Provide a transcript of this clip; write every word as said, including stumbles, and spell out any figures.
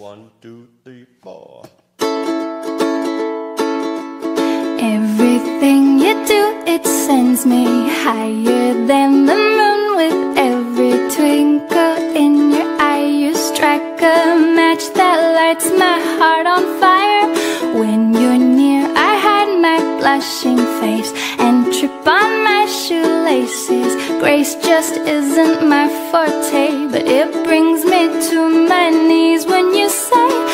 One, two, three, four. Everything you do, it sends me higher than the moon. With every twinkle in your eye, you strike a match that lights my heart on fire. When you're near, I hide my blushing face and trip on my shoelaces. Grace just isn't my forte, but it brings me to my knees when you say